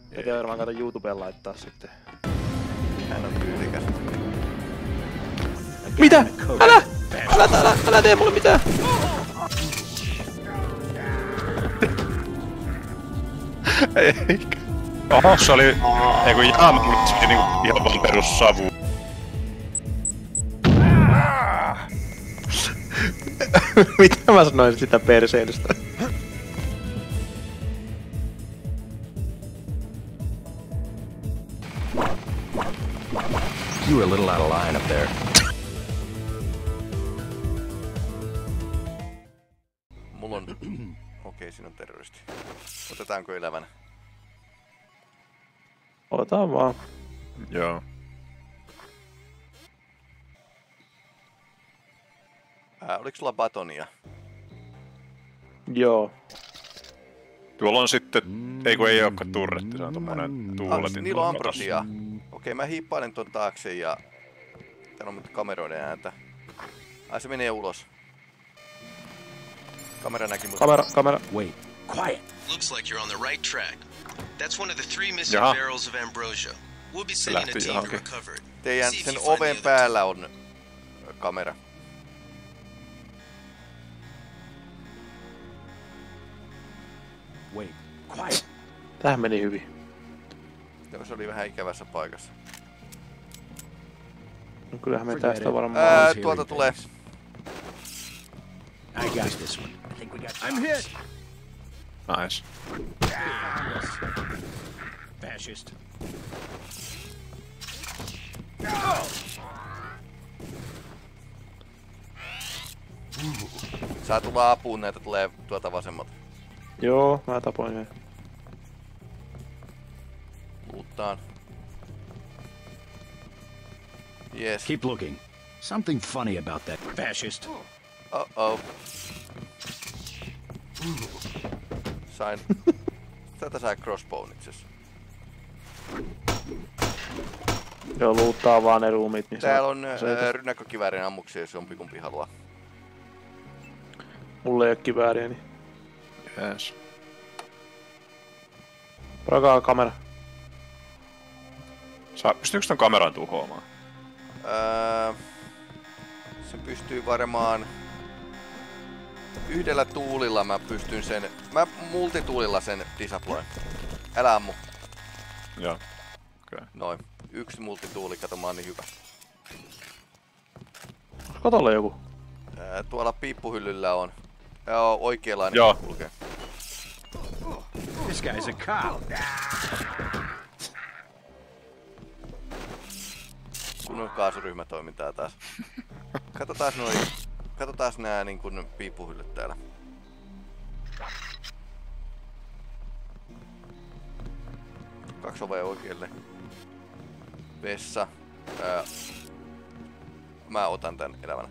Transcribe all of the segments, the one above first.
Pitää varmaan kato YouTubeen laittaa sitten. Hän on tyylikäs. Mitä? Älä tee mulle mitään! Eikä. Oho, se oli... Eiku jaama, se oli niinku ihan vaan perussavu. Mitä mä sanoin sitä perseilystä? You were a little out of line up there. Mulla on... Okei, siinä on terroristi. Otetaanko elävänä? Otetaan vaan. Joo. Oliks sulla batonia? Joo. Tuolla on sitten... Eiku ei ookaan turretti, se on tommonen tuuletin. Niillä on ambrosiaa. Okei, mä hiippailen ton taakse ja... Täällä on nyt kameroiden ääntä. Ai se menee ulos. Kamera näki mut. Kamera. Wait, quiet. Looks like you're on the right track. That's one of the 3 missing barrels of ambrosia. We'll be sending a team to recover it. Teidän sen oven päällä on kamera. Wait, quiet. Tähän meni hyvin. Joo, se oli vähän ikävässä paikassa. No kyllähän me tästä varmaan... Tuolta tulee. I got this one. I'm hit. Nice. Fascist. Saa tulla apuun, näitä tulee tuolta vasemmalta. Joo, mä tapoin sen. Luuttaan. Yes. Keep looking. Something funny about that fascist. Oh. Sain. Tätä sai crossbown itses. Joo, luuttaa vaan ne ruumit. Niin täällä on rynnäkkökiväärin ammuksia, jos jompikumpi haluaa. Mulla ei oo kivääriä, niin... Jees. Prakaa kamera. Pystyykö ton kameran tuhoamaan? Se pystyy varmaan... Yhdellä tuulilla mä pystyn sen... Mä multituulilla sen disabloin. Älä ammu. Joo. Okay. Noin. 1 multituuli, kato mä oon niin hyvä. Katolle joku. Tuolla piippuhyllyllä on. Joo, oikeanlainen. Joo. Kulkee. This guy's a cop. Kunnon kaasuryhmätoimintaa taas. Katsotaan nää niin kun piippuhyllyt täällä. Kaksi ovea oikealle. Vessa. Mä otan tän elävänä.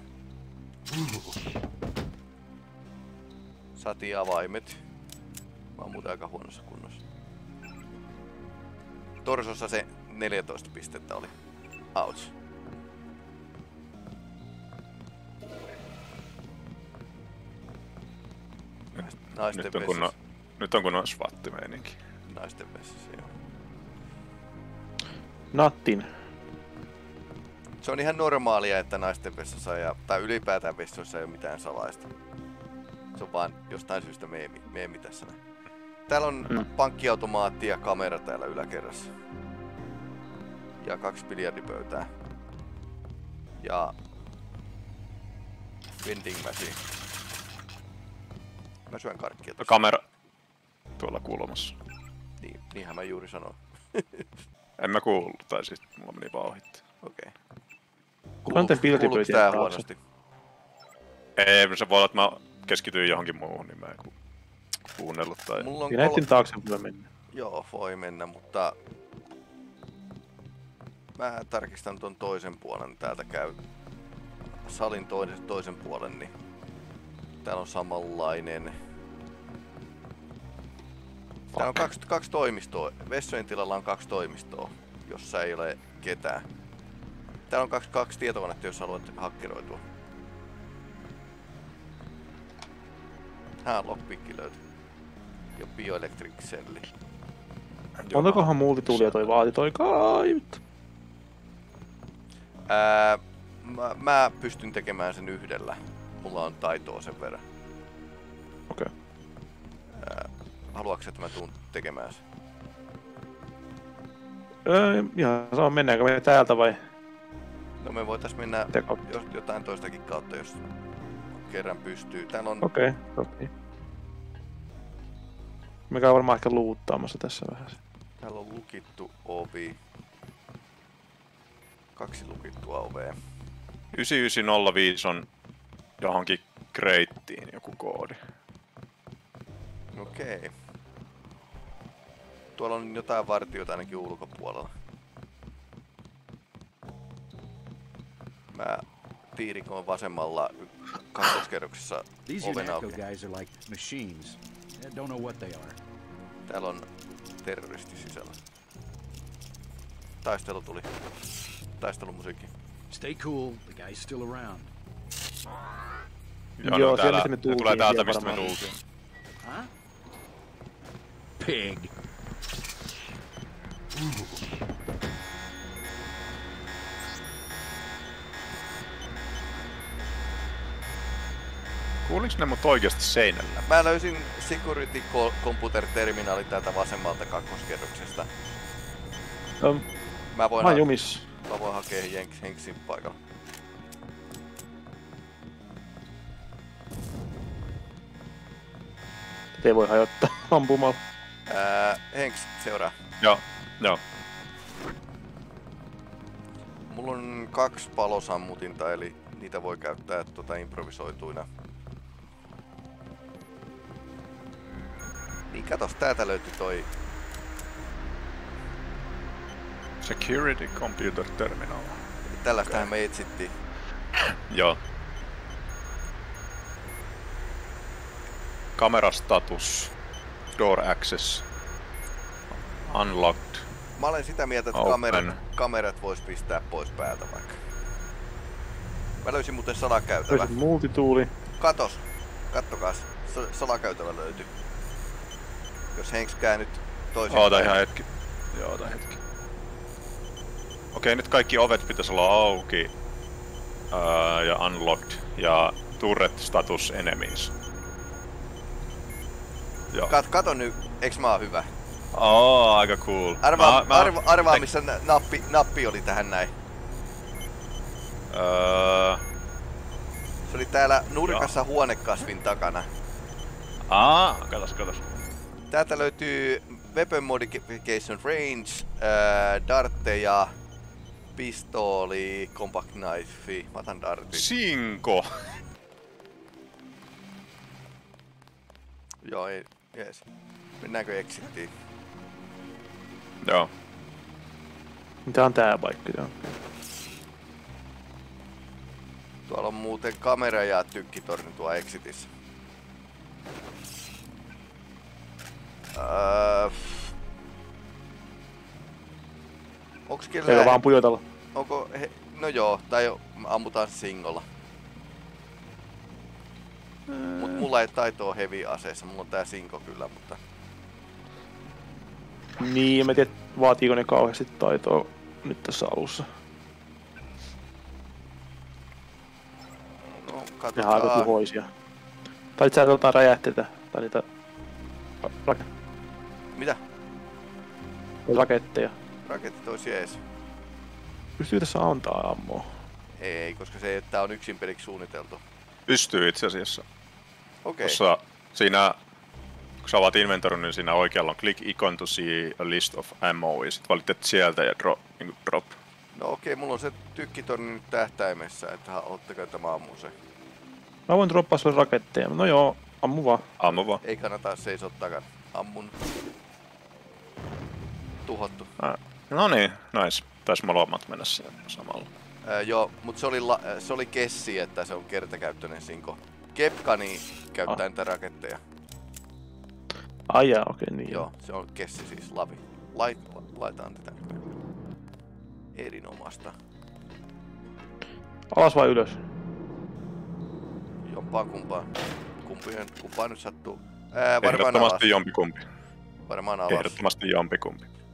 Saatiin avaimet. Mä oon muuten aika huonossa kunnossa. Torsossa se 14 pistettä oli. Ouch. Naisten vessassa. Nyt on kunnon SWAT-meininki. Naisten vessassa, joo. Nattin. Se on ihan normaalia, että naisten vessassa tai ylipäätään vessoissa ei ole mitään salaista. Se on vaan jostain syystä meemi tässä näin. Täällä on pankkiautomaatti ja kamera täällä yläkerrassa. Ja 2 biljardipöytää. Ja... vending machine. Mä syön karkkia tossa. Kamera tuolla kulmassa. Niin, niinhän mä juuri sanoin. En mä kuullut, tai siis mulla meni vaan ohitte. Okei. Kuuluuko tää huonosti? Ei, se voi olla, että mä keskityin johonkin muuhun, niin mä en kuunnellut tai... Mulla on netin taakse voi mennä. Joo, voi mennä, mutta... Mä tarkistan ton toisen puolen, täältä käy salin toisen puolen, niin... Täällä on samanlainen... Täällä on kaksi toimistoa. Vessojen tilalla on 2 toimistoa, jossa ei ole ketään. Täällä on kaksi tietokonetta, jos haluat hakkeroitua. Lockpick löytyy. Ja bioelectric celli. Montakohan multituulia toi vaati toi kait? Mä pystyn tekemään sen yhdellä. Mulla on taitoa sen verran. Okei. Haluatko, että mä tuun tekemään sen? Ihan saa, mennäänkö me täältä vai? No me voitais mennä jotain toistakin kautta, jos kerran pystyy. Täällä on... Okei. Me käy varmaan ehkä luuttaamassa tässä vähän. Täällä on lukittu ovi. 2 lukittua ovea. 9905 on johonkin kreittiin joku koodi. Okei. Tuolla on jotain vartijoita ainakin ulkopuolella. Mä tiirikoin vasemmalla kakkoskerroksessa oven auki. Täällä on terroristi sisällä. Taistelu tuli. Taistelumusiikki. Stay cool, the guy's still around. Joo, siellä ne tulee täältä, mistä me tultiin. Huh? Pig. Kuuliks ne mut oikeesti seinällä? Mä löysin Security Computer Terminali täältä vasemmalta kakkoskerroksesta. Mä voin hakea Henksin paikalla. Te ei voi hajottaa ampumalla. Henks, seuraa. Joo. Mulla on 2 palosammutinta, eli niitä voi käyttää improvisoituina. Niin katos, täältä löytyi toi... Security Computer Terminal. Tällaistähän me etsittiin. Joo. Kamerastatus. Door access. Unlocked. Mä olen sitä mieltä, että kamerat vois pistää pois päältä vaikka. Mä löysin muuten salakäytävä. Löysin multituuli. Kattokaas. Salakäytävä löytyy. Jos Henks käännyt toisin. Oota ihan hetki. Okei, nyt kaikki ovet pitäisi olla auki. Ja unlocked. Ja turret status enemies. Joo. Kato nyt, eiks mä oon hyvä? Aika cool. Arvaa missä nappi oli tähän näin. Se oli täällä nurkassa huonekasvin takana. Katos. Täältä löytyy Weapon Modification Range, dartteja, pistooli, compact knife. Mä otan dartin. Sinko! Joo, ei. Jees. Mennäänkö exittiin? Joo. Mitä on tää paikka? Tuolla on muuten kamera ja tykkitorni tuo exitissä. Onks kellään... Ei vaan pujotella. Onko... No joo, tai ammutaan singolla. Mut mulla ei taitoa heavy aseessa, mulla on tää sinko kyllä, mutta... Niin, mä tiedän, vaatiiko ne kauheasti taitoa nyt tässä alussa. No, Nehän katsotaan. on aika tuhoisia. Tai sä jotain räjähteitä, tai niitä... Mitä? Raketteja. Raketit ois jees. Pystyy tässä antaa ammoa? Ei, koska tää on yksin peliksi suunniteltu. Pystyy itse asiassa. Okei. Tuossa siinä, kun sä avaat inventorin, niin siinä oikealla on click icon to see a list of ammo, ja sit valitset sieltä ja drop. No okei, mulla on se tykkitorni nyt tähtäimessä, että ottakaa tämä ammu se. Mä voin droppaa sulle raketteja. No joo, ammu vaan. Ammu vaan. Ei kannata seisoo takana. Ammun. Tuhottu. No niin, nice. Taisi molemmat mennä siellä samalla. Joo, mut se oli kessi, että se on kertakäyttöinen sinko. Kepkani käyttää niitä raketteja. Ai jaa, okei, niin. Joo, se on kessi siis lavi. Laitaan tätä erinomaista. Alas vai ylös? Jompaa kumpaan. Kumpaan nyt sattuu. Ehdottomasti jompikumpi. Varmaan alas. Ehdottomasti jompikumpi.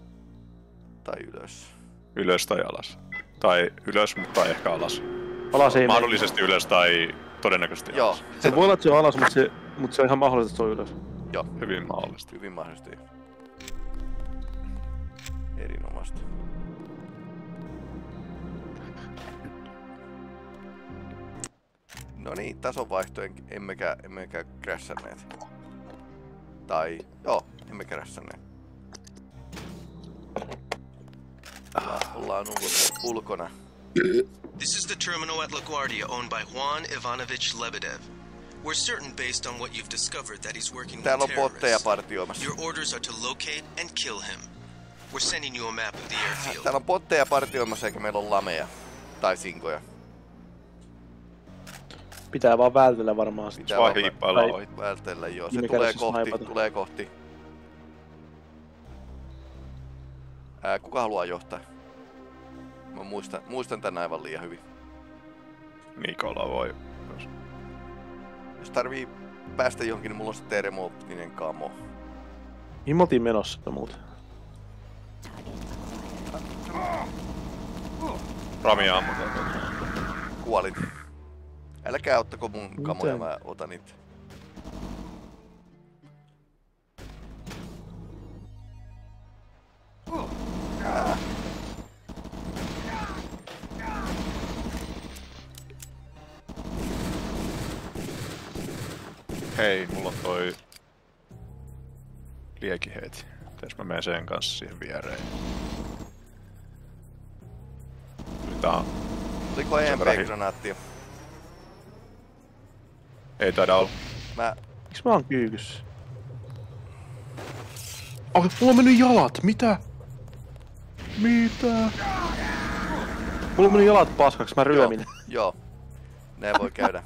Tai ylös. Ylös tai alas. Tai ylös, mutta ehkä alas. Alas ei mahdollisesti ylös tai todennäköisesti Joo. alas. Se voi olla, että se on alas, mutta se on ihan mahdollista, että se on ylös. Joo. Hyvin mahdollista. Hyvin mahdollisesti. Erinomaista. No niin, tason emmekä crashanneet. Tai, joo, emme crashanneet. Ollaan ulkona. This is the terminal at LaGuardia owned by Juan Ivanovich Lebedev. We're certain based on what you've discovered that he's working Täällä with on botteja terrorists. partioimassa. Your orders are to locate and kill him. We're sending you a map of the airfield. Täällä on botteja partioimassa eikä meillä on lameja. Tai sinkoja. Pitää vaan vältellä varmaan sitä. Pitää Vaan vaan hiippailla ohi. vältellä, joo. Se Viime tulee kädessä kohti, snaipata. tulee kohti. Kuka haluaa johtaa? Mä muistan tän aivan liian hyvin. Nikola voi. Jos tarvii päästä johonkin, niin mulla on se termooptinen kamo. Mihin me oltiin menossa muuten? Rami ammutaan. Kuolin. Älkää ottako mun kamoja, mä otan niitä. Hei, mulla on toi liekiheiti. Pitäis mä menen sen kanssa siihen viereen. Tää on... Oliko EMP-granaattia? Ei taida olla. Miks mä oon kyykyssä? Oh, mulla on mennyt jalat, mitä? Mitä? Mulla on mennyt jalat paskaksi, mä ryömin. Joo. Näin voi käydä.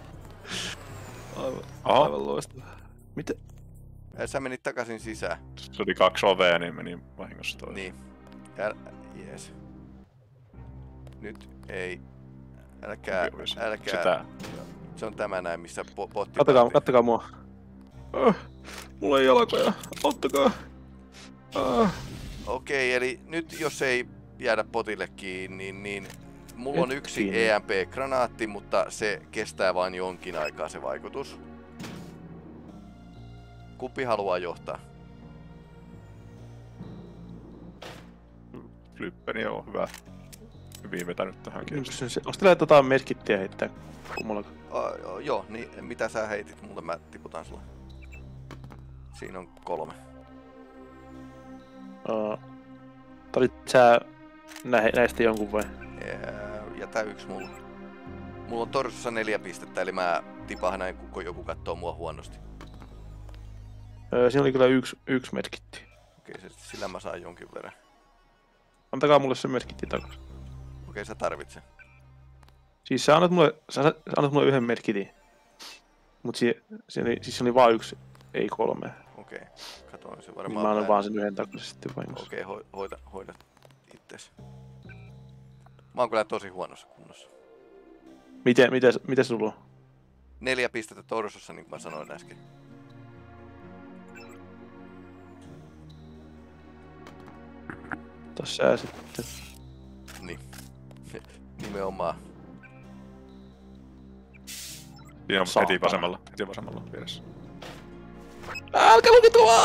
Aivan loistavaa. Mitä? Sä menit takaisin sisään. Se oli 2 ovea, niin meni vahingossa toiseen. Niin. Jees. Nyt ei. Älkää. Sitä. Se on tämä näin, missä botti. Kattokaa mua. Mulla ei jalkoja. Ottakaa. Okei, eli nyt jos ei jäädä potille kiinni, niin mulla on Nyt yksi kiinni. EMP-granaatti, mutta se kestää vain jonkin aikaa se vaikutus. Kumpi haluaa johtaa? Flippeni on hyvä. Hyvin vetänyt tähän kiinni. Onks teillä merkittiä heittää kummallakaan? Joo, niin mitä sä heitit mulle, mä tiputan sulle. Siinä on 3. Talit sä näistä jonkun vai? Jätä 1 mulla. Mulla on torsossa 4 pistettä, eli mä tipahdan kun joku kattoo mua huonosti. Siinä oli kyllä yksi merkitti. Okei, sillä mä saan jonkin verran. Antakaa mulle se merkitti takas. Okei, sä tarvitset. Siis sä annat mulle yhden merkitin. Mut siis oli vaan yksi, ei 3. Okei, katoin se Niin varmaan. mä annan vaan sen yhden takaisin sitten vahingossa. Okei, hoida itses. Mä oon kyllä tosi huonossa kunnossa. Miten sulla on? 4 pistettä torsossa, niin kuin mä sanoin äsken. Tossa sitten. Niin. Nimenomaan. Siinä on Saatana. heti vasemmalla vieressä. Älkää lukitua!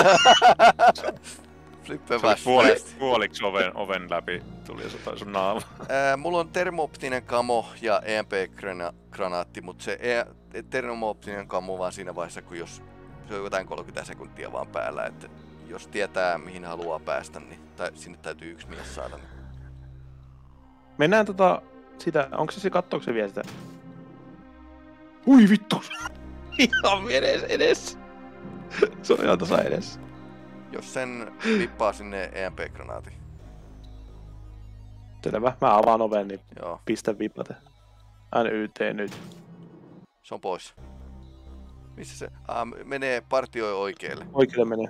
Flippe Puoliksi oven läpi tuli ja satoi sun naama. Mulla on termooptinen kamo ja EMP-granaatti, mutta se termooptinen kamo vaan siinä vaiheessa, kun jos se on jotain 30 sekuntia vaan päällä, että jos tietää mihin haluaa päästä, niin sinne täytyy 1 mies saada. Niin. Mennään sitä, onko se kattooko se vielä sitä? Ui vittu! Ihan edessä. Se on ihan tasa edessä. Jos sen vippaa sinne EMP-granaatin. Selvä, mä avaan oven, niin Joo, pistä vipate. NYT nyt. se on pois. Missä se? Menee partioi oikealle. Oikealle menee.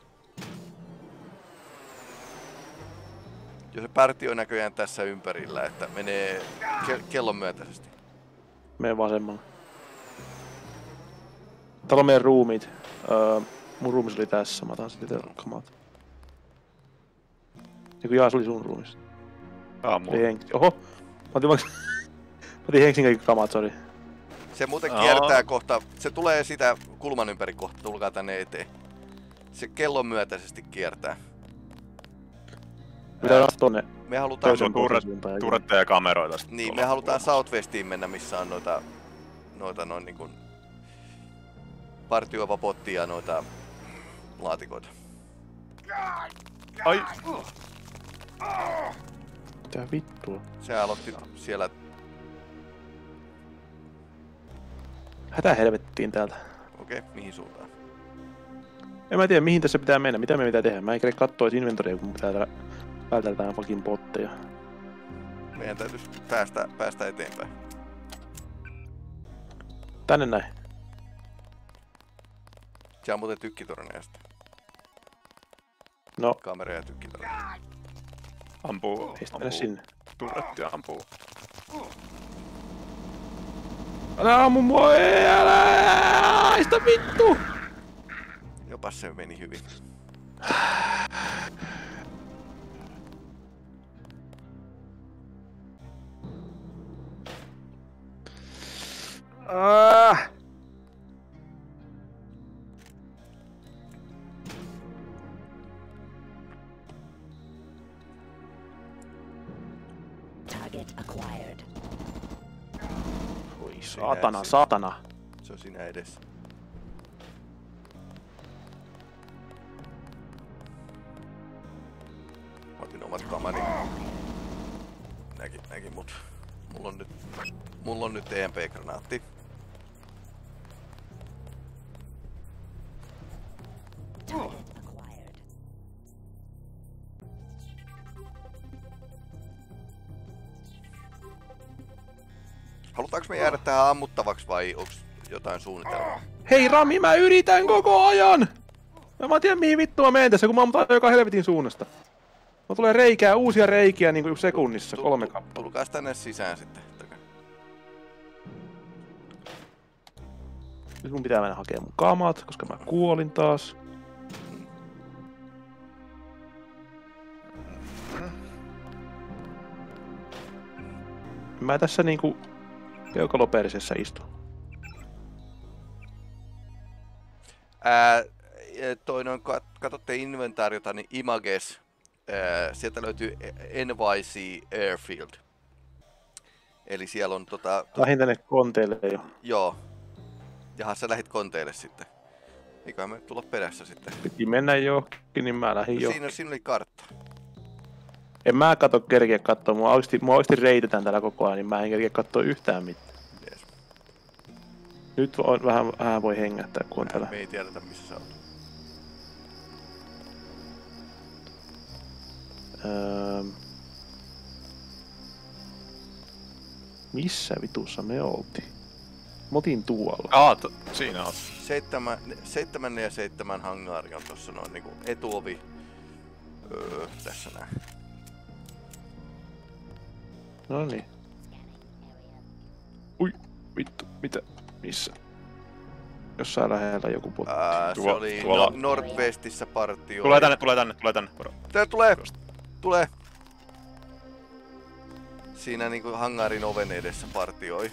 Jos se partioi näköjään tässä ympärillä, että menee kellon myöntäisesti. Menee vasemmalle. Täällä on meidän ruumiit. Mun ruumis oli tässä, mä otan sitten kamat. Niinku jaa, se oli sun ruumissa. Aamu. Oho! Mä otin Henksin kaikki kamat, sori. Se muuten kiertää kohta, se tulee sitä kulman ympäri kohta, tulkaa tänne eteen. Se kellon myötäisesti kiertää. Pitää tonne. Me halutaan... Se on turretteja ja kameroita. Niin, me halutaan Southwestiin mennä, missä on noita noin niinkun... partioiva botti ja noita... laatikoita. Ai! Mitä vittua? Se aloitti siellä... Hätä helvettiin täältä. Okei, mihin suuntaan? En mä tiedä mihin tässä pitää mennä, mitä me pitää tehdä. Mä en kerran kattoo inventoria, kun pitää vältellä jotain fucking botteja. Meidän täytyisi päästä eteenpäin. Tänne näin. Se on muuten tykkitorneja sitten. No, Kamera ja tykkitorneja. Ampuu. ei mennä sinne. Turretti ampuu. Älä ammu mua, älä aista vittu! Jopa se meni hyvin. Target acquired. Oi saatana, saatana. Se on siinä edessä. Mä otin omat kamani. Näki mut. Mulla on nyt EMP-granaatti. Target acquired. Halutaanko me jäädä tähän ammuttavaksi vai onks jotain suunnitelmaa? Hei Rami, mä yritän koko ajan! Mä tiedän mihin vittu mä menen tässä, kun mä ammutaan joka helvetin suunnasta. Mä tulee reikää, uusia reikiä niinku sekunnissa, 3 kappaletta. Tulkaas tänne sisään sitten. Nyt mun pitää mennä hakemaan mun kamat, koska mä kuolin taas. Mä tässä niinku peukaloperisessä istun. Toi noin, katsotte inventaariota, niin Images. Sieltä löytyy NYC Airfield. Eli siellä on Lähin tänne konteille jo. Joo. Jaha, sä lähit konteille sitten. Eiköhän me tulla perässä sitten. Piti mennä johonkin, niin mä lähdin jo. Siinä oli kartta. En mä kerkeä kattoo, mua oikeesti reitetään täällä koko ajan, niin mä en kerkeä kattoo yhtään mitään. Yes. Nyt on vähän voi hengähtää, kun on täällä. Me ei tiedetä missä sä oot. Missä vitussa me oltiin? Mä otin tuolla. Siinä on. 7 ja 7 hangaari on tossa noin niinku etuovi. Tässä näin. Noniin. Ui, vittu, mitä? Missä? Jossain lähellä joku botti. Se oli Northwestissä partio. Tulee tänne. Tää tulee. Siinä niinku hangaarin oven edessä partioi.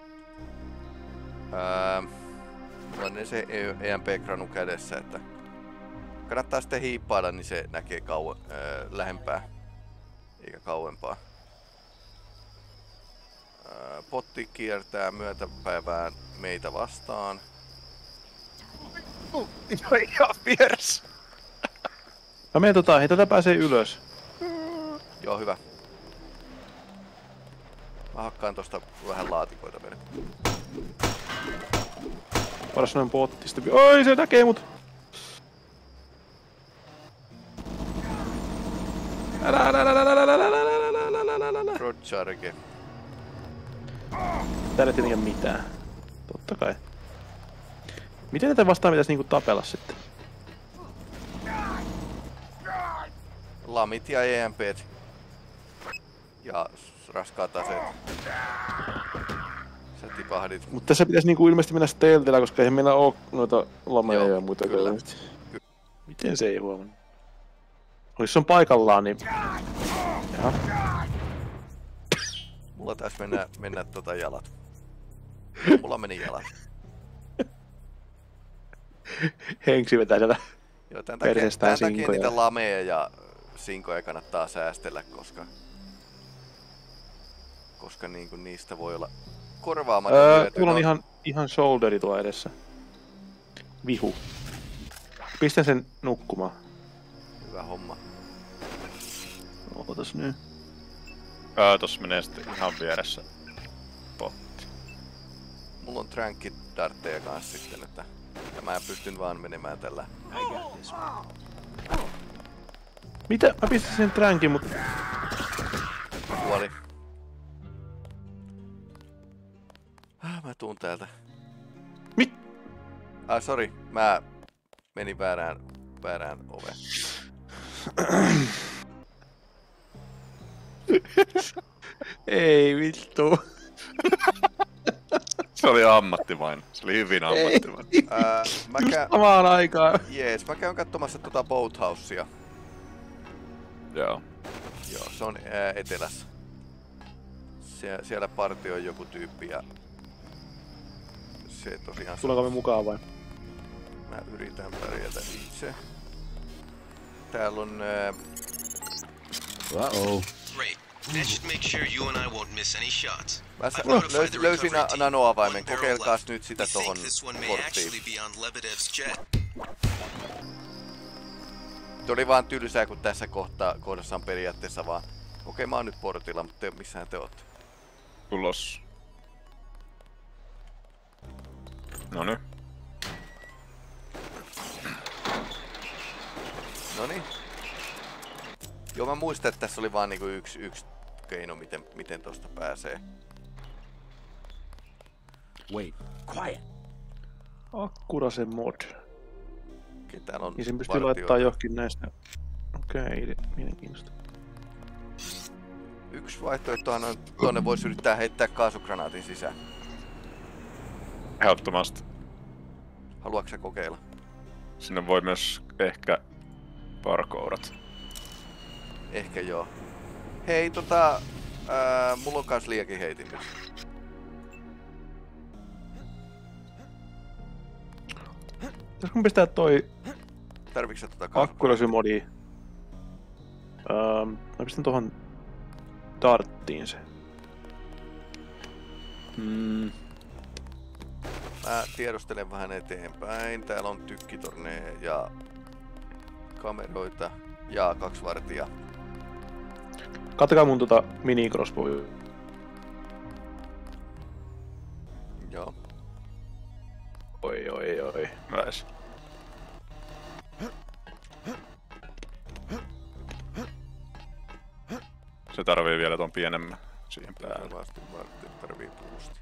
Mulla on se EMP-granu kädessä, että kannattaa sitten hiippailla, niin se näkee lähempää, eikä kauempaa. Potti kiertää myötäpäivään meitä vastaan. Ihan vieressä. Mä menen hei tätä pääsee ylös. Joo, hyvä. Mä hakkaan tosta vähän laatikoita vielä. Paras noin bottista. Oi, se näkee mut! Älä. Rogerke. Täällä ei tietenkään mitään. Totta kai. Miten näitä vastaan pitäis niinku tapella sitten? Lamit ja EMPt. Ja raskaat aseet. Sä tipahdit. Mut tässä pitäis niinku ilmeisesti mennä stealthillä, koska eihän meillä oo noita lameja Joo, ja muita kyllä. kauheasti. Miten se ei huomannut? Olis se on paikallaan, niin Mulla taisi mennä jalat. Mulla meni jalat. Henksi vetää sieltä Joo, tämän perseestään takia sinkoja. niitä lameja ja sinkoja kannattaa säästellä, koska niinku niistä voi olla korvaamaton hyöty. Tuolla on ihan shoulderi tuo edessä. Vihu. Pistän sen nukkumaan. Hyvä homma. Ootas nyt. Tossa menee sitten ihan vieressä potti. Mulla on trankit dartteja kanssa sitten, että ja mä pystyn vaan menemään tällä. I got this one. Mitä? Mä pistin sen tränkin, mut... Kuoli. Mä tuun täältä. Mit? Sori, mä menin väärään oveen. Ei vittu. Se oli ammattimainen. Se oli hyvin ammattimainen. Just samaan aikaan. Jees, mä käyn katsomassa Boathousea. Joo. Joo, se on etelässä. Siellä partioi joku tyyppi ja se tosiaan... Tuleeko me mukaan vai? Mä yritän pärjätä itse. Täällä on... Uh-oh. Great. That should make sure you and I won't miss any shots. Mä I've notified the löysin recovery team. nanoavaimen, One barrel kokeilkaas left. nyt sitä We tohon think this one may actually porttiin. be on Lebedev's jet. Se oli vaan tylsää, kun tässä kohdassa on periaatteessa vaan... Okei, mä oon nyt portilla, mutta missähän te ootte? Tulos. Noniin. Noniin. Joo, mä muistan, että tässä oli vaan niinku yksi keino, miten tosta pääsee. Wait. Quiet. Akkurasen mod. Okei, täällä on Niin sen pystyy vartijoita. laittaa johonkin näistä. Okei, mielenkiintoista. Yksi vaihtoehtohan on, tuonne voisi yrittää heittää kaasugranaatin sisään. Ehdottomasti. Haluatko sä kokeilla? Sinne voi myös ehkä parkourat. Ehkä joo. Hei, mulla on kans liiakin heitin nyt. Pitäisikö mun pistää toi Tarviksä kaasugranaatia? akkurasymodi? Mä pistän tohon darttiin se. Mä tiedostelen vähän eteenpäin. Täällä on tykkitorneja ja kameroita ja 2 vartijaa. Katsokaa mun mini-crossbow. Joo. Oi. Nice. Se tarvii vielä ton pienemmän siihen päälle. Varmasti tarvii boosti.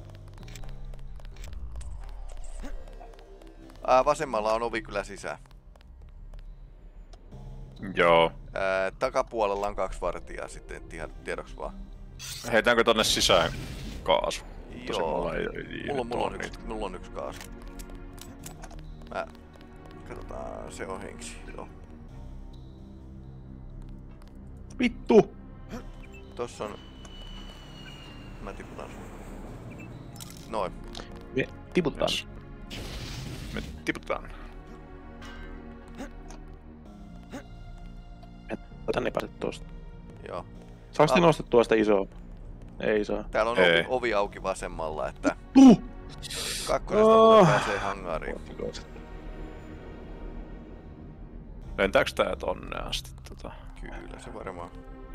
Vasemmalla on ovi kyllä sisään. Joo. Takapuolella on 2 vartijaa sitten tiedoksi vaan. Heitäänkö tonne sisään kaasu? Tosin Joo. mulla ei Mulla on yksi kaasu. Katsotaan, se on henksi. Joo. Vittu! Tossa on... Mä tiputan sun. Noin. Me tiputaan. Yes. Me tiputaan. Tänne ei pääse tosta. Joo. Saaks te nostettua sitä isoa? Ei saa. Täällä on Ei. ovi auki vasemmalla, että kakkosesta pääsee hangaariin. Lentääks tää tonne asti? Kyllä, se varmaan.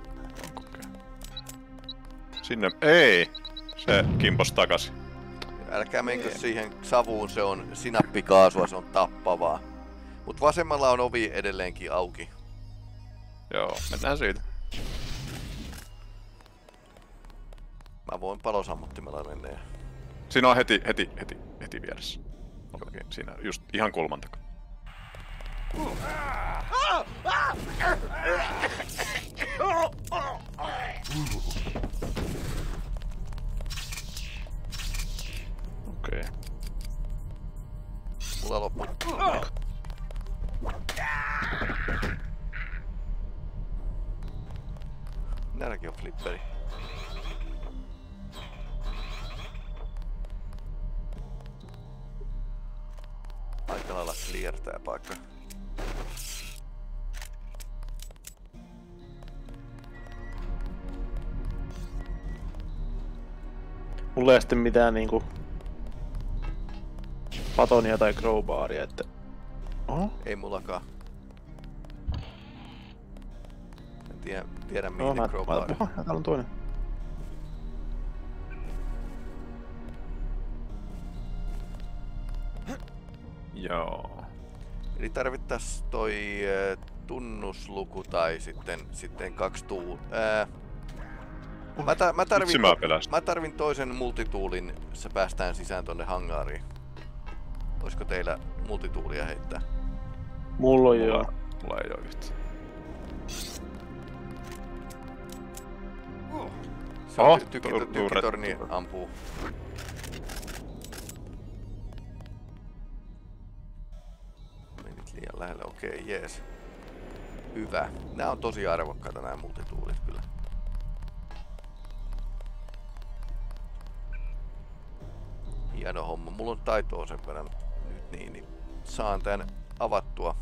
Sinne. Ei! Se kimpos takas. Älkää menkö siihen savuun, se on sinappikaasua, se on tappavaa. Mut vasemmalla on ovi edelleenkin auki. Joo, mennään siitä. Mä voin palosammuttimella mennä. Siinä on heti vieressä. Okei, siinä just ihan kulman takana. Okei. Mulla loppuu. Näälläkin on flipperi. Aika lailla clear tää paikka. Mulla ei sitten mitään niinku batonia tai crowbaria, että... Oho. Ei mullakaan. En tiedä mihin ne crowbar. Oho, täällä on toinen. Joo. Eli tarvittais toi tunnusluku tai sitten 2 Mä tarvin toisen multituulin, se päästään sisään tonne hangaariin. Olisiko teillä multituulia heittää? Mulla on joo. Mulla ei oo yhtään. Se on tykkitorni ampuu. Menit liian lähelle, okei, jees. Hyvä. Nää on tosi arvokkaita nää multituulit kyllä. Hieno homma. Mulla on taitoa sen verran nyt niin saan tän avattua.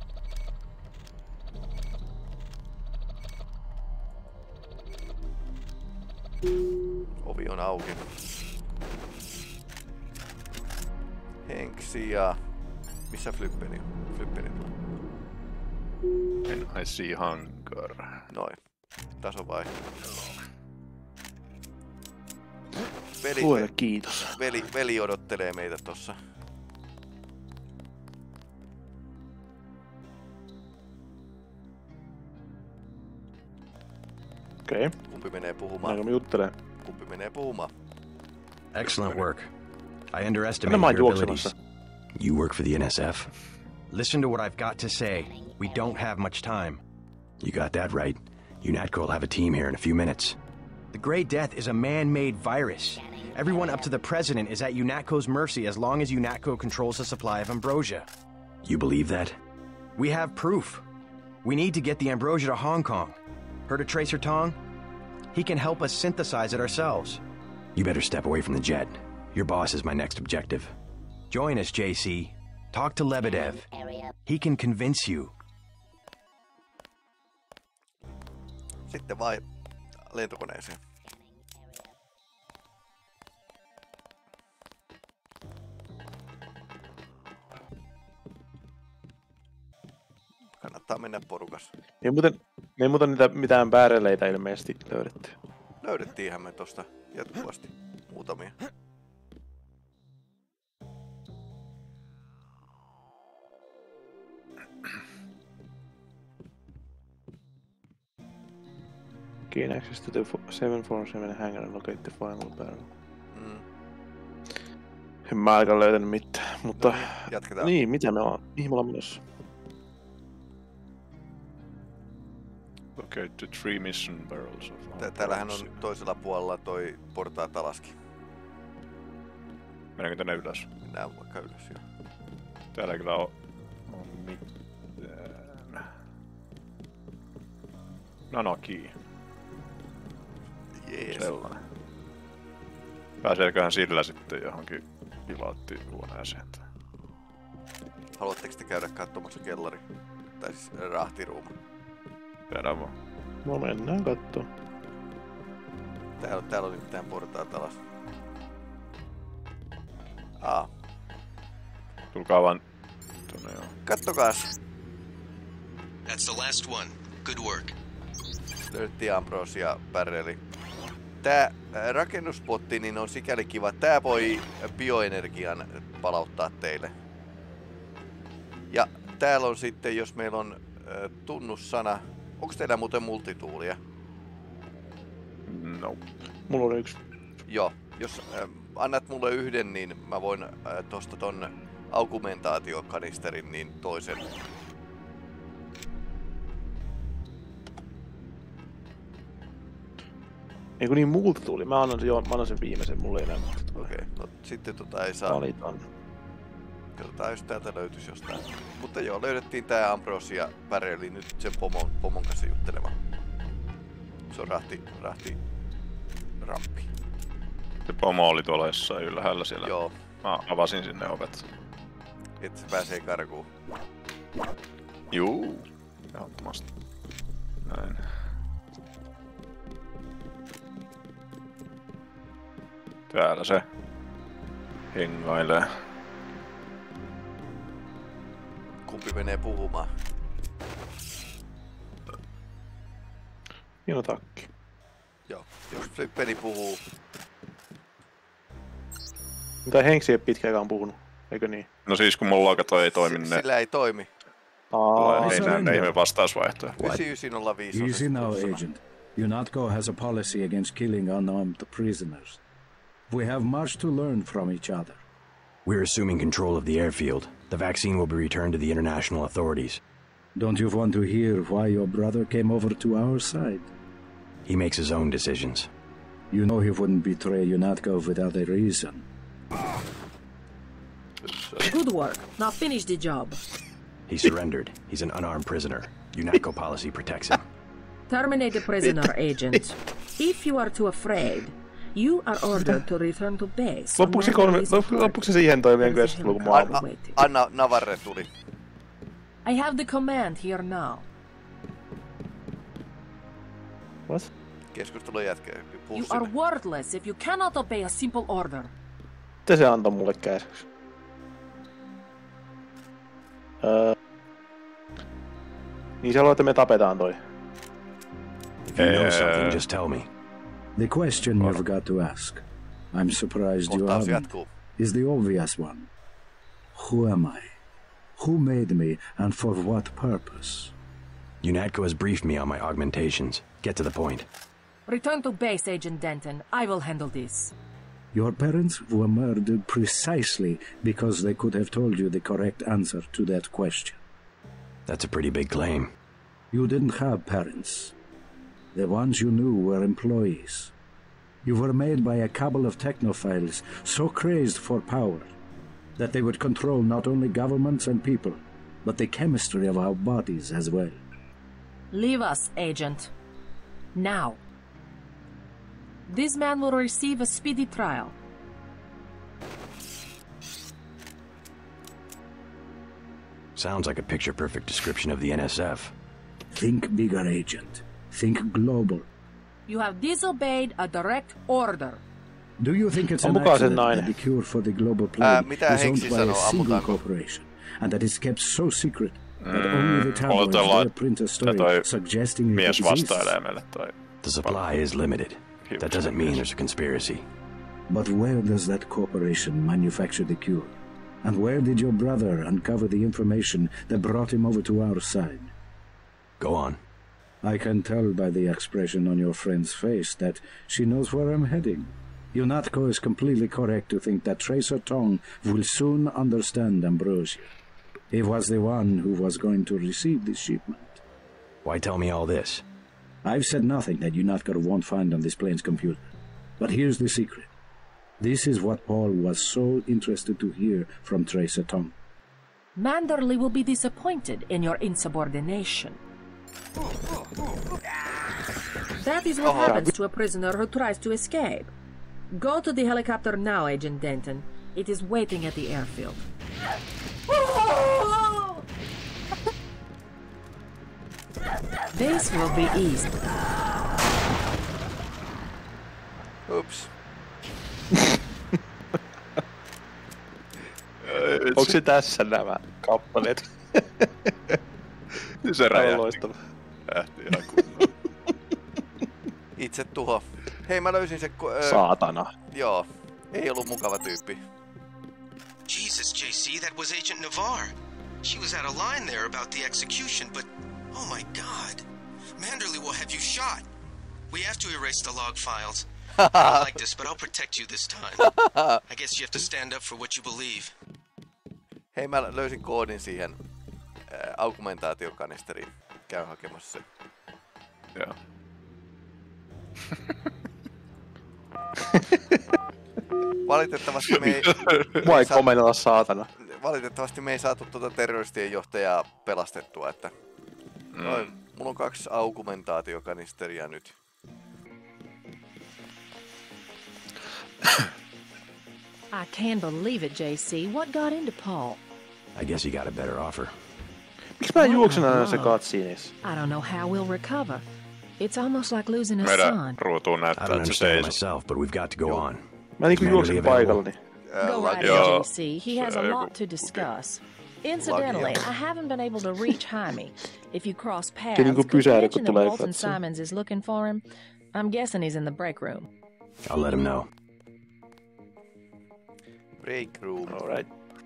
Ovi on auki. Henksi ja... Missä Flippeni on? Flippeni tulee. I see hunger. Noin. Taso vai? Luoja kiitos. Veli odottelee meitä tossa. Okei. Okay. Kumpi menee puhumaan? Aika me juttelee. Kumpi menee puhumaan? Excellent work. I underestimated your abilities. You work for the NSF? Listen to what I've got to say. We don't have much time. You got that right. UNATCO will have a team here in a few minutes. The Grey Death is a man-made virus. Everyone up to the President is at UNATCO's mercy as long as UNATCO controls the supply of ambrosia. You believe that? We have proof. We need to get the ambrosia to Hong Kong. Heard of Tracer Tong? He can help us synthesize it ourselves. You better step away from the jet. Your boss is my next objective. Join us, JC. Talk to Lebedev. He can convince you. Sitten vai lentokoneeseen. Kannattaa mennä porukas. Me ei muuten niitä mitään bäreleitä ilmeisesti löydetty. Löydettiinhän me tosta jatkuvasti muutamia. Gain access to the 747 hangar and locate the final barrel. En mä aika löytänyt mitään, mutta... Jatketaan. Niin, mitä me ollaan? Mihin me ollaan menossa? Locate the 3 mission barrels of... Täällähän on toisella puolella toi portaat alaskin. Mennäänkö tänne ylös? Mennään vaikka ylös, joo. Täällä kyllä on mitään... Nanoki. Jees. Sellainen. Pääseeköhän sillä sitten johonkin pilaattihuoneeseen? Haluatteko te käydä katsomassa kellari? Tai siis rahtiruuma? Tiedän vaan. No mennään kattoo. Täällä on mitään portaat alas. Tulkaa vaan tonne joo. Kattokaas! That's the last one. Good work. Löydettiin ambrosia barreli. Tää rakennuspotti niin on sikäli kiva. Tää voi bioenergian palauttaa teille. Ja täällä on sitten, jos meillä on tunnussana. Onko teillä muuten multituulia? No. Mulla on yksi. Joo. Jos annat mulle yhden, niin mä voin tosta ton augmentaatiokanisterin niin toisen. Eiku niin multituuli, mä annan sen viimeisen, mulla ei enää multituuli. Okei, no sitten ei saa. Valitaan. Katsotaan, jos täältä löytyisi jostain. Mutta joo, löydettiin tää ambrosia barreli nyt sen pomon kanssa juttelemaan. Se on ramppi. Se pomo oli tuolla jossain ylhäällä siellä. Joo. Mä avasin sinne ovet. Että se pääsee karkuun. Juu. Ehdottomasti. Näin. Täällä se hengailee. Kumpi menee puhumaan? Minun takki. Joo, jos Flipperi puhuu. Mitä Henksi ei ole pitkäänkään puhunut, eikö niin? No siis kun mulla kato ei toimi ne. Sillä ei toimi. Ei näe ihme vastausvaihtoja. 9905 on Easy now, Agent. UNATCO has a policy against killing unarmed prisoners. We have much to learn from each other. We're assuming control of the airfield. The vaccine will be returned to the international authorities. Don't you want to hear why your brother came over to our side? He makes his own decisions. You know he wouldn't betray UNATCO without a reason. Good work. Now finish the job. He surrendered. He's an unarmed prisoner. UNATCO policy protects him. Terminate the prisoner, Agent. If you are too afraid, you are ordered to return to base. Loppuksi se siihen toimii, kun jos luku maailma. Anna Navarre tuli. I have the command here now. What? Keskustelu jatkaa. You are worthless if you cannot obey a simple order. Mitä se antoi mulle käsiksi? Niin se haluaa, että me tapetaan toi. If you know something, just tell me. The question you've got to ask, I'm surprised you haven't, is the obvious one. Who am I? Who made me, and for what purpose? UNATCO has briefed me on my augmentations. Get to the point. Return to base, Agent Denton. I will handle this. Your parents were murdered precisely because they could have told you the correct answer to that question. That's a pretty big claim. You didn't have parents. The ones you knew were employees. You were made by a cabal of technophiles so crazed for power that they would control not only governments and people, but the chemistry of our bodies as well. Leave us, Agent. Now. This man will receive a speedy trial. Sounds like a picture-perfect description of the NSF. Think bigger, Agent. Think global. You have disobeyed a direct order. Do you think it's an accident that the cure for the global plague is owned by a single corporation, and that it's kept so secret that only the tabloids dare print a story suggesting it exists? The supply is limited. That doesn't mean there's a conspiracy. But where does that corporation manufacture the cure? And where did your brother uncover the information that brought him over to our side? Go on. I can tell by the expression on your friend's face that she knows where I'm heading. UNATCO is completely correct to think that Tracer Tong will soon understand Ambrosia. He was the one who was going to receive this shipment. Why tell me all this? I've said nothing that UNATCO won't find on this plane's computer. But here's the secret. This is what Paul was so interested to hear from Tracer Tong. Manderley will be disappointed in your insubordination. That is what happens to a prisoner who tries to escape. Go to the helicopter now, Agent Denton. It is waiting at the airfield. This will be easy. Oops. Onko se tässä nämä kappaleet? Se räjähti. Lähti ihan kunnolla. Itse tuho. Hei, mä löysin se... Saatana. Joo. Ei ollut mukava tyyppi. Jesus, JC, that was Agent Navarre. She was out of line there about the execution, but... Oh my god. Manderley will have you shot. We have to erase the log files. I don't like this, but I'll protect you this time. I guess you have to stand up for what you believe. Hei, mä löysin koodin siihen augmentaatiokanisteriin. Käy hakemassa sen. Joo. Valitettavasti me ei... Mua ei komennella, saatana. Valitettavasti me ei saatu tuota terroristien johtajaa pelastettua, että... Mulla on 2 augmentaatiokanisteria nyt. I can't believe it, JC. What got into Paul? I guess he got a better offer. Miksi mä juoksen aina se cutscenes? I don't know how we'll recover. It's almost like losing a Meidän son. ruutuun I näyttää, don't että se understand seisoo. myself, but we've got to go on. Mä niinku juoksen paikallani. Go right Joo. ahead, JC. He has a lot to discuss. Incidentally, I haven't been able to reach Jaime. If you cross paths, could you mention that Walton Simons is looking for him? I'm guessing he's in the break room. I'll let him know. Break room. Alright.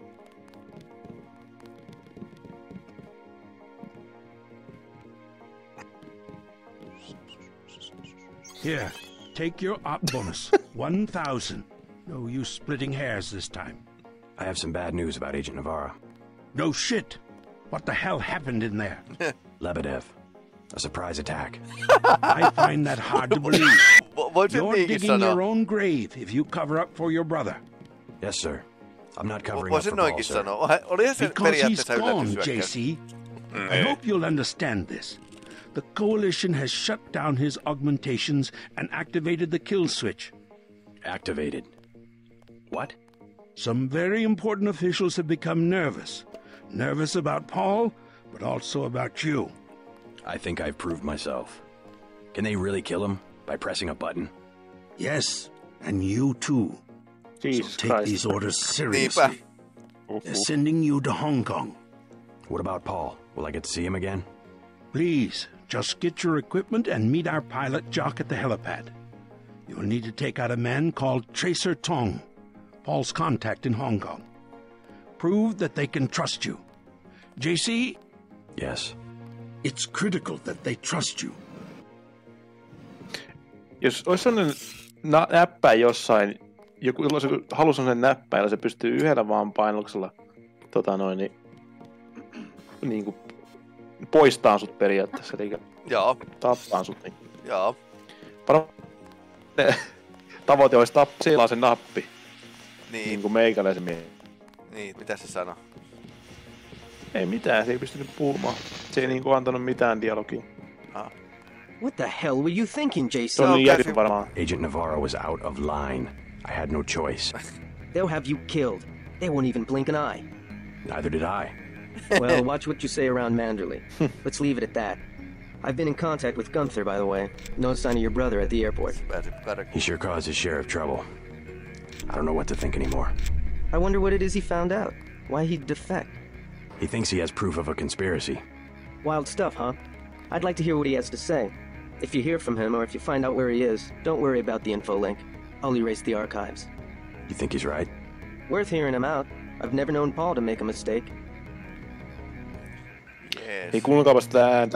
Here, take your op bonus. 1,000. No use splitting hairs this time. I have some bad news about Agent Navarro. No shit. What the hell happened in there? Lebedev. A surprise attack. I find that hard to believe. Voit You're niinkin digging sanoa. your own grave if you cover up for your brother. Yes, sir. I'm not covering up Voisin for Paul, noinkin sir. sanoa. Olihan se Because he's periaatteessa gone, yllätyshyökkäys. JC. I hope you'll understand this. The Coalition has shut down his augmentations and activated the kill switch. Activated. What? Some very important officials have become nervous. Nervous about Paul, but also about you. I think I've proved myself. Can they really kill him by pressing a button? Yes, and you too. Jesus So take Christ. these orders Niinpä. seriously. They're sending you to Hong Kong. What about Paul? Will I get to see him again? Please, just get your equipment and meet our pilot, Jock, at the helipad. You'll need to take out a man called Tracer Tong, Paul's contact in Hong Kong. Prove that they can trust you. JC, Yes. it's critical that they trust you. Jos olisi sellainen näppäin jossain, joku halusi sellainen näppäin, jolla se pystyy yhdellä vaan painalluksella niinku poistaa sut periaatteessa, eli Joo, tappaa sut. Niin. joo. Tavoite olisi tappaa sellaisen nappi, Niin, niin kuin meikäläisen miehen. niin, mitä se sanoo? Ei mitään, se ei pystynyt puhumaan. Se ei niinku antanut mitään dialogia. What the hell were you thinking, JC? Se on niin järkyttävä varmaan. Agent Navarro was out of line. I had no choice. They'll have you killed. They won't even blink an eye. Neither did I. Well, watch what you say around Manderley. Let's leave it at that. I've been in contact with Gunther, by the way. No sign of your brother at the airport. He sure caused his share of trouble. I don't know what to think anymore. I wonder what it is he found out. Why he'd defect. He thinks he has proof of a conspiracy. Wild stuff, huh? I'd like to hear what he has to say. If you hear from him or if you find out where he is, don't worry about the info link. I'll erase the archives. You think he's right? Worth hearing him out. I've never known Paul to make a mistake. Jees. Ei kuunnelkaapa sitä ääntä.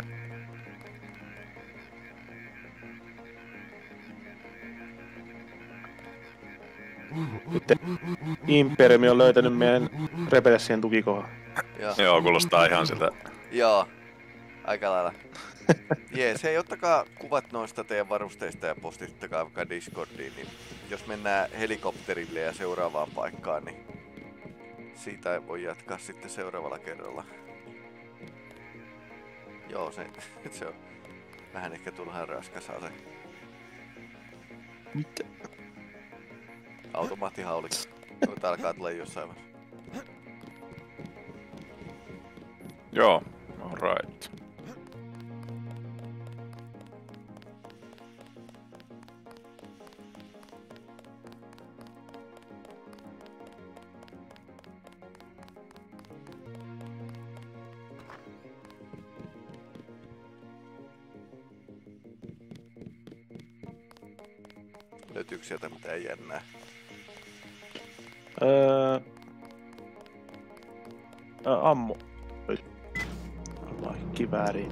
Nyt Imperiumi on löytänyt meidän rebelessien tukikohdan. Joo, kuulostaa ihan sitä. Joo, aika lailla. Jees, hei, ottakaa kuvat noista teidän varusteista ja postittakaa vaikka Discordiin, niin jos mennään helikopterille ja seuraavaan paikkaan, niin siitä voi jatkaa sitten seuraavalla kerralla. Joo, se on vähän ehkä turhaan raskas ase. Mitä? Automaattihaulikko. Noita alkaa tulla jossain vaiheessa. Joo, alright. Löytyykö sieltä mitään jännää? Ammu. Kivääriin.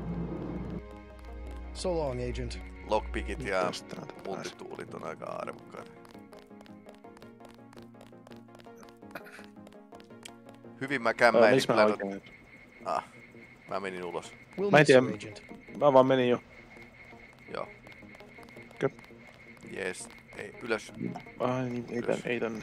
So long, Agent. Lockpickit ja multituulit on aika arvokkaita. Hyvin mä kämmäilin. Mä menin ulos. Mä en tiedä. Mä vaan menin jo. Joo. Jees. Ei, ylös. Ai niin, ei tän.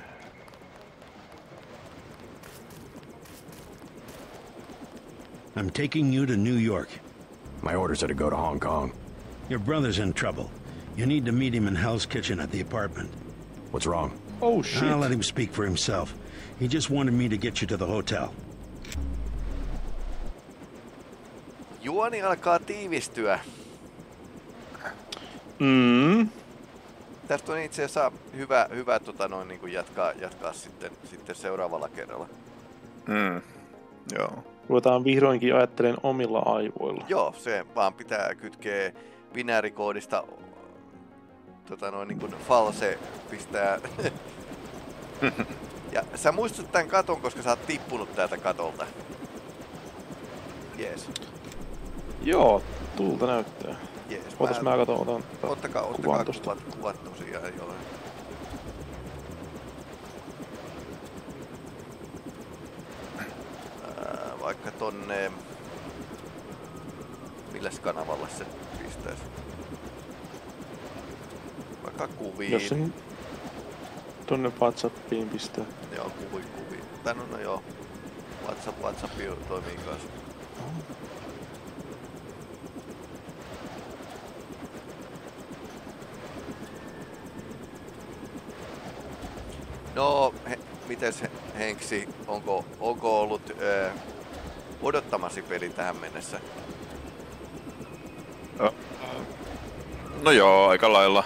I'm taking you to New York. My orders are to go to Hong Kong. Your brother's in trouble. You need to meet him in Hell's Kitchen at the apartment. What's wrong? Oh shit. I'll let him speak for himself. He just wanted me to get you to the hotel. Juoni alkaa tiivistyä. Tästä on itse asiassa hyvä niin kuin jatkaa sitten seuraavalla kerralla. Joo. Ruvetaan vihdoinkin ajattelemaan omilla aivoilla. Joo, se vaan pitää kytkeä binäärikoodista niin kuin false pistää. Ja sä muistut tän katon, koska sä oot tippunut täältä katolta. Jees. Joo, tulta näyttää. Jees. Ootas mä otan Ottakaa kuvat tosiaan, joo. Vaikka tonne... Milläs kanavalle se pistäis? Vaikka kuviin. Jos sen tonne WhatsAppiin pistää. Joo, kuviin. Tai no joo. WhatsApp toimii kanssa. No, mites Henksi, onko ollut odottamasi peli tähän mennessä? No joo, aika lailla.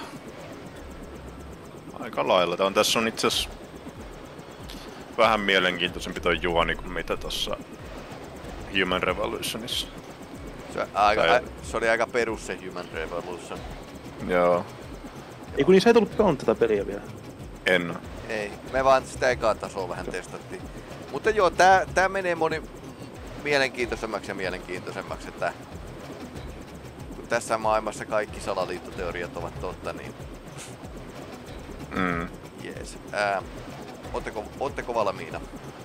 Tässä on itse asiassa vähän mielenkiintoisempi toi juoni kuin mitä tossa Human Revolutionissa. Se oli aika perus se Human Revolution. Joo. Ei kun niin sä et ollut pelannut tätä peliä vielä. En. Ei, me vaan sitä ekaa tasoa vähän testattiin. Mutta joo, tää menee mielenkiintoisemmaksi, että kun tässä maailmassa kaikki salaliittoteoriat ovat totta, niin... Jees. Ootteko valmiina?